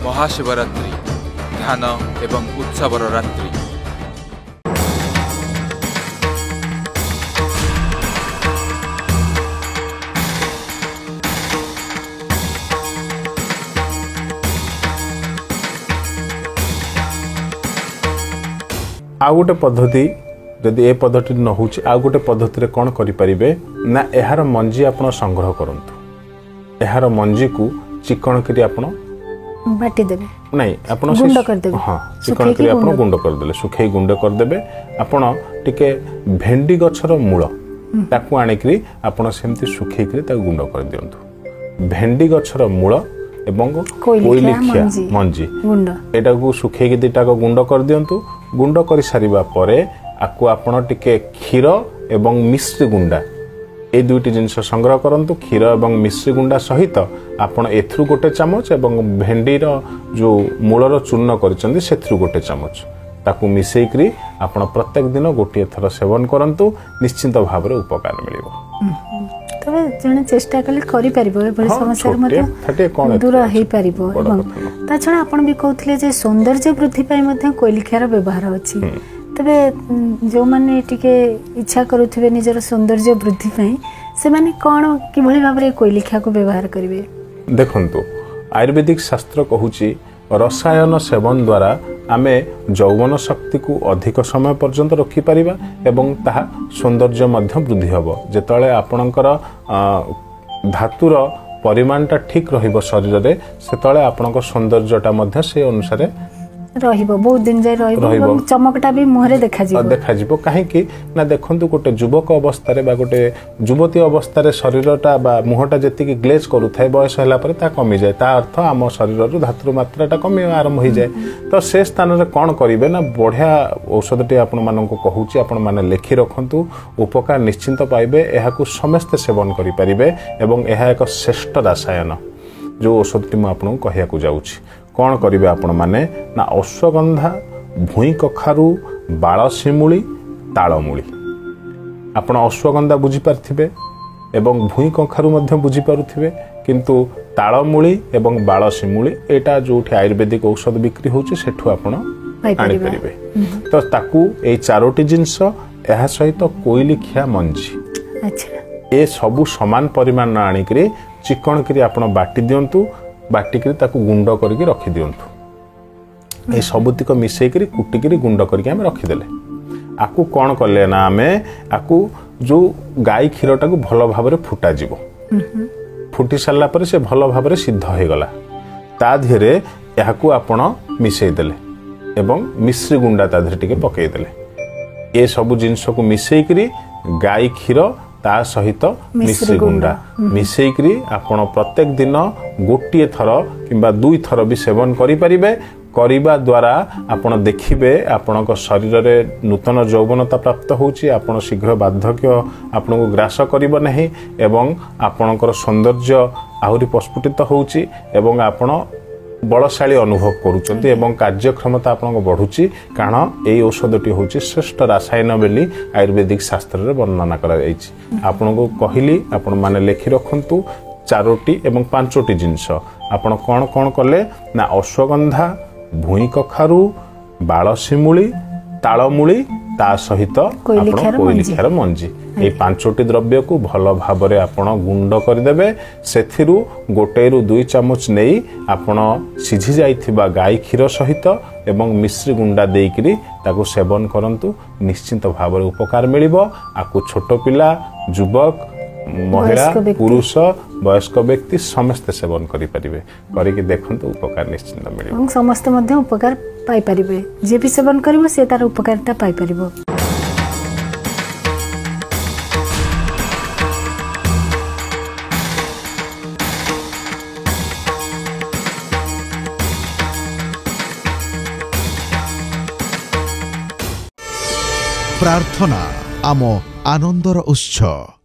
महाशिवरात्रि ध्यान एवं उत्सवर रात्रि। आ गोटे पद्धति जदि ए पद्धति न हो आ गोटे पद्धति कौन करें ना यार मंजी आप संग्रह करंतु यार मंजी को चिकन करी आपण बाटी देबे नहीं आपण गुंड कर देबे हां चिकन करी आपण गुंड कर देले सुखई गुंड कर देबे आपण टिके भेंडी गछर मूल ताकू आनी करी आपण सेमती सुखई करी ता गुंड कर दियंतु भेंडी गछर मूल एवं कोइलिखिया मंजी गुंड एटा को सुखई के दिटा को गुंड कर दियंतु गुंड कर सारिबा परे आकु आपण टिके क्षीर एवं मिश्री गुंडा ए दुईटी जिनस संग्रह करंतु क्षीर एवं मिश्री गुंडा सहित आपण एथरु गोटे चमच एवं भेंडीर जो मूलर चूर्ण करिसंदी सेथरु गोटे चमच ताकू मिसेई करी आपण प्रत्येक दिन गोटे थर सेवन करंतु निश्चित भाव रे उपकार मिलिबो। तबे जने चेष्टा कले करि परिबो ए समस्या मते दूर हेई परिबो एवं ता छडा आपण भी कहथले जे सौंदर्य वृद्धि पय मध्ये कोइलिखार व्यवहार अछि तबे जो माने टिके इच्छा करूथिबे निजर सौंदर्य वृद्धि पय से माने कोन कि भली भाव रे कोइलिखा को व्यवहार करिवे। देखंतु आयुर्वेदिक शास्त्र कहूची रसायन सेवन द्वारा आमे यौवन शक्ति को अधिक समय पर्यंत रखि परिबा एवं ताहा सौंदर्य मध्य वृद्धि हबो जेतळे आपणकर धातुर परिमाणटा ठीक रहिबो शरीर रे सेतळे आपणकर सौंदर्यटा मध्य से अनुसार रहिबो बहुत दिन जाय रहिबो चमकटा भी मुहरे देखा जिवो काहे कि ना देखंतु गोटे युवक अवस्था रे बा गोटे युवती अवस्था रे शरीरटा बा मुहटा जति कि ग्लेज करू थाए बयस हला पर ता कमी जाय ता अर्थ आम शरीर रु धातुर मात्राटा कमी आरंभ हो जाय तो से स्थान रे कोन करिवे ना बढ़िया औषधटी आपण मानको कहूची आपण माने लेखि रखंतु उपकार निश्चिंत पाइबे एहाकू समस्त सेवन करि परिबे एवं एहा एक श्रेष्ठ रसायन जो औषधटी म आपन कहिया को जाउची कौन करेंगे आपण माने ना अश्वगंधा भूई कखारू बाल शिमुली तालमूली आपण अश्वगंधा बुझी पारथिबे एवं भूई कखारू मध्य बुझी पारुथिबे किंतु तालमूली एवं बाल शिमुली एटा जोठी आयुर्वेदिक औषध बिक्री होची सेठु आपण आनी परिबे तो ताकू ए चारोटी जिंस एहा सहित कोइलिखिया मंजी अच्छा ए सबु समान परिमाण आनी करी चिकन करी आपण बाटी दियंतु बाटिक गुंड करके रखी दिंतु ये सबुतिक मिसेक कुटिक गुंड करके आम रखीदे आपको कौन कले ना आम आपको जो गाई क्षीरटा को भल भाव फुटा जीवो फुटी सारा पर से भल भाव सिद्ध हो गला ता धीरे याकू आपण मिसेदेले एवं मिश्री गुंडा ता धीरे टिके पकईदेले ये सबु जिनस को मिसेक गाई क्षीर ता सहित मिश्री गुंडा मिसेकरी आपण प्रत्येक दिन गोटे थर किंबा दुई थर भी सेवन करि परिबे करिबा द्वारा आपण देखिबे आपणक शरीर रे नूतन यौवनता प्राप्त होची आपण शीघ्र बार्धक्य आपनको ग्रास करिबो नहीं एवं आपणकर सौंदर्य आहुरी प्रस्फुटित होची एवं आपण बलशाली अनुभव करूचंती एवं कार्यक्षमता आपन बढ़ुची कारण एई औषधटी होची श्रेष्ठ रसायन बेली आयुर्वेदिक शास्त्र रे वर्णना करा जायछि आपन को कहिली आपन माने लेखि रखंतु चारोटी एवं पांचोटी जिंस आपन कोन कोन कले ना अश्वगंधा भूई कखारू बाल शिमुली तालमूली ता सहित आपन कोइलिखार मंजी ए पांचोटी द्रव्य को भल भाव रे आपण गुंड कर देबे सेथिरु गोटे रु 2 चम्मच नेई आपण सिझी जाइथिबा गाई क्षीर सहित एवं मिश्री गुंडा देइकरी ताको सेवन करंतु निश्चित भाव रे उपकार मिलिबो आकु छोट पिला युवक महिला पुरुष वयस्क व्यक्ति समस्त सेवन करि परिबे करिके देखंतु उपकार निश्चित मिलिबो हम समस्त मध्ये उपकार पाई परिबे जे भी सेवन करिवो से तार उपकारिता पाई परिबो। प्रार्थना आम आनंदर उत्सव।